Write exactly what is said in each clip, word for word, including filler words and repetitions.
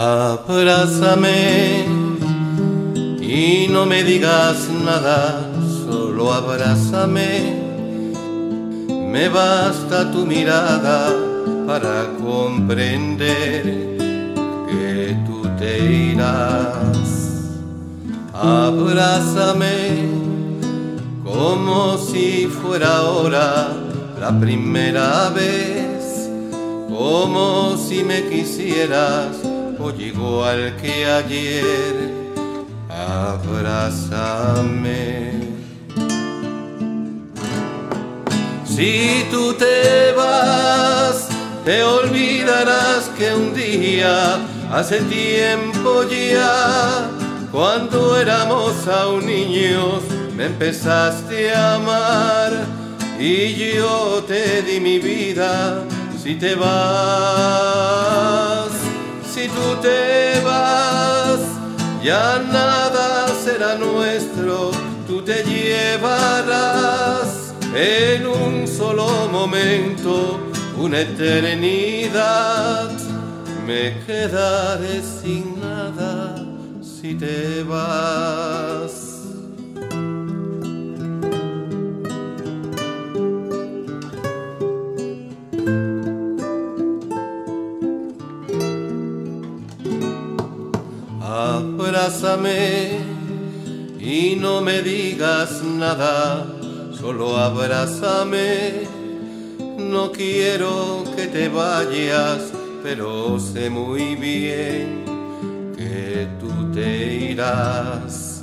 Abrázame y no me digas nada, solo abrázame. Me basta tu mirada para comprender que tú te irás. Abrázame como si fuera ahora la primera vez, como si me quisieras hoy igual que ayer. Abrázame. Si tú te vas, te olvidarás que un día, hace tiempo ya, cuando éramos aún niños, me empezaste a amar y yo te di mi vida. Si te vas, si tú te vas, ya nada será nuestro, tú te llevarás en un solo momento una eternidad. Me quedaré sin nada si te vas. Abrázame y no me digas nada, solo abrázame. No quiero que te vayas, pero sé muy bien que tú te irás.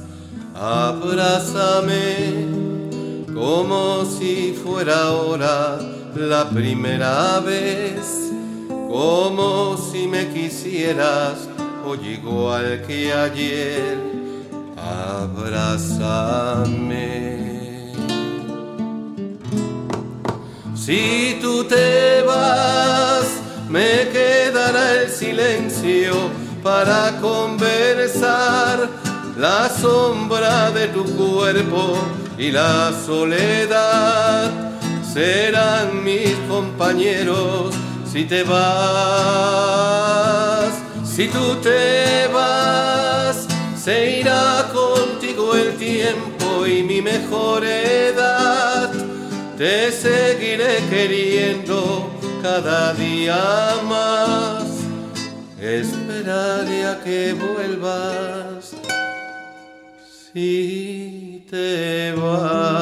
Abrázame como si fuera ahora la primera vez, como si me quisieras hoy igual que ayer. Abrázame. Si tú te vas, me quedará el silencio para conversar, la sombra de tu cuerpo y la soledad serán mis compañeros. Si te vas, si tú te vas, se irá contigo el tiempo y mi mejor edad. Te seguiré queriendo cada día más. Esperaré a que vuelvas si te vas.